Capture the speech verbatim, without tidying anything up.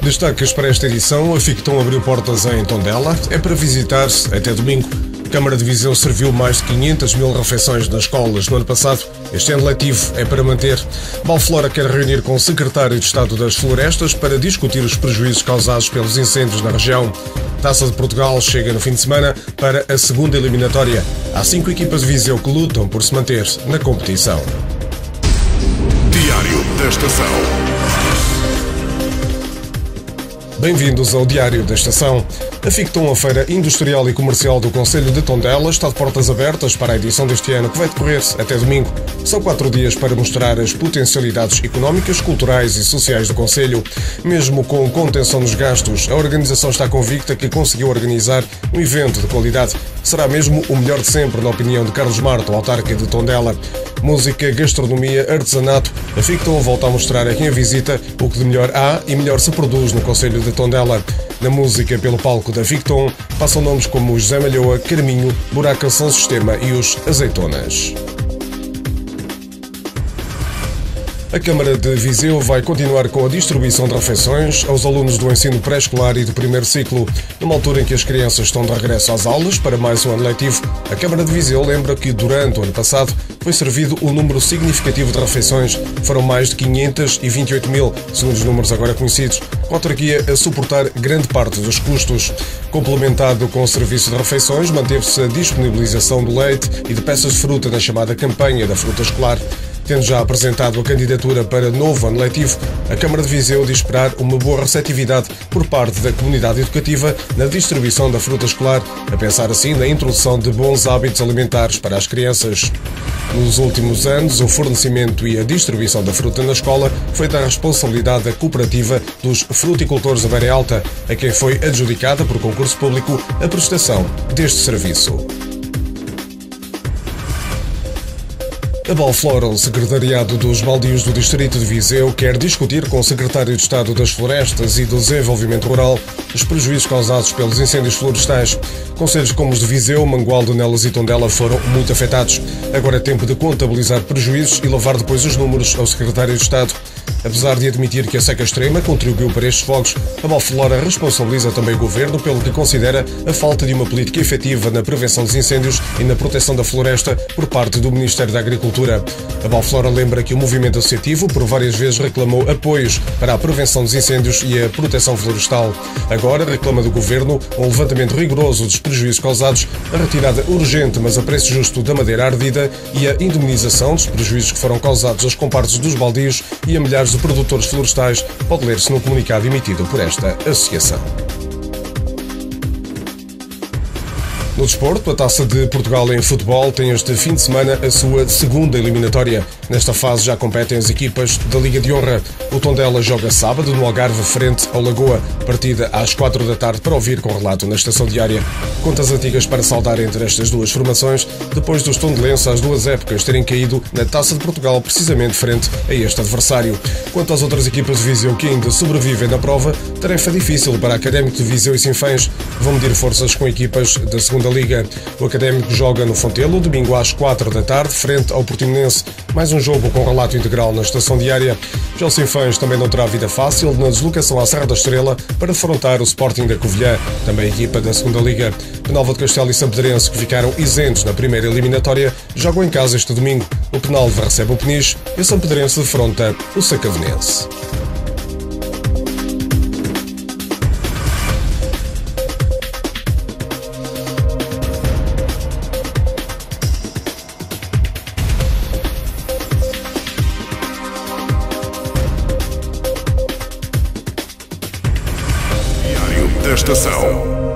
Destaques para esta edição: a Ficton abriu portas em Tondela, é para visitar-se até domingo. A Câmara de Viseu serviu mais de quinhentas mil refeições nas escolas no ano passado. Este ano letivo é para manter. Balflora quer reunir com o Secretário de Estado das Florestas para discutir os prejuízos causados pelos incêndios na região. Taça de Portugal chega no fim de semana para a segunda eliminatória. Há cinco equipas de Viseu que lutam por se manter na competição. Diário da Estação. Bem-vindos ao Diário da Estação. A Ficton, a Feira Industrial e Comercial do Concelho de Tondela, está de portas abertas para a edição deste ano, que vai decorrer até domingo. São quatro dias para mostrar as potencialidades económicas, culturais e sociais do Concelho. Mesmo com contenção dos gastos, a organização está convicta que conseguiu organizar um evento de qualidade. Será mesmo o melhor de sempre, na opinião de Carlos Marto, autarca de Tondela. Música, gastronomia, artesanato, a Ficton volta a mostrar a quem a visita o que de melhor há e melhor se produz no Concelho de Tondela. Na música, pelo palco da Ficton, passam nomes como José Malhoa, Carminho, Buraca São Sistema e os Azeitonas. A Câmara de Viseu vai continuar com a distribuição de refeições aos alunos do ensino pré-escolar e do primeiro ciclo. Numa altura em que as crianças estão de regresso às aulas para mais um ano letivo, a Câmara de Viseu lembra que durante o ano passado foi servido um número significativo de refeições. Foram mais de quinhentos e vinte e oito mil, segundo os números agora conhecidos, com a autarquia a suportar grande parte dos custos. Complementado com o serviço de refeições, manteve-se a disponibilização de leite e de peças de fruta na chamada campanha da fruta escolar. Tendo já apresentado a candidatura para novo ano letivo, a Câmara de Viseu diz esperar uma boa receptividade por parte da comunidade educativa na distribuição da fruta escolar, a pensar assim na introdução de bons hábitos alimentares para as crianças. Nos últimos anos, o fornecimento e a distribuição da fruta na escola foi da responsabilidade da cooperativa dos fruticultores da Beira Alta, a quem foi adjudicada por concurso público a prestação deste serviço. A Balflora, o Secretariado dos Baldios do Distrito de Viseu, quer discutir com o Secretário de Estado das Florestas e do Desenvolvimento Rural os prejuízos causados pelos incêndios florestais. Concelhos como os de Viseu, Mangualde, Nelas e Tondela foram muito afetados. Agora é tempo de contabilizar prejuízos e levar depois os números ao Secretário de Estado. Apesar de admitir que a seca extrema contribuiu para estes fogos, a Balflora responsabiliza também o Governo pelo que considera a falta de uma política efetiva na prevenção dos incêndios e na proteção da floresta por parte do Ministério da Agricultura. A Balflora lembra que o movimento associativo por várias vezes reclamou apoios para a prevenção dos incêndios e a proteção florestal. Agora reclama do Governo um levantamento rigoroso dos prejuízos causados, a retirada urgente mas a preço justo da madeira ardida e a indemnização dos prejuízos que foram causados aos compartos dos baldios e a milhares de produtores florestais, pode ler-se no comunicado emitido por esta associação. No desporto, a Taça de Portugal em futebol tem este fim de semana a sua segunda eliminatória. Nesta fase já competem as equipas da Liga de Honra. O Tondela joga sábado no Algarve frente ao Lagoa, partida às quatro da tarde para ouvir com relato na estação diária. Contas antigas para saudar entre estas duas formações, depois dos tondelenses às duas épocas terem caído na Taça de Portugal precisamente frente a este adversário. Quanto às outras equipas de Viseu que ainda sobrevivem na prova, tarefa difícil para a Académico de Viseu e Sinfãs. Vão medir forças com equipas da segunda Liga. O Académico joga no Fontelo, domingo às quatro da tarde, frente ao Portimonense. Mais um jogo com relato integral na estação diária. Já o Sinfãs também não terá vida fácil na deslocação à Serra da Estrela para defrontar o Sporting da Covilhã, também equipa da segunda Liga. Penalva de Castelo e Sampedrense, que ficaram isentos na primeira eliminatória, jogam em casa este domingo. O Penalva recebe o Peniche e o Sampedrense defronta o Sacavenense. Diário da Estação.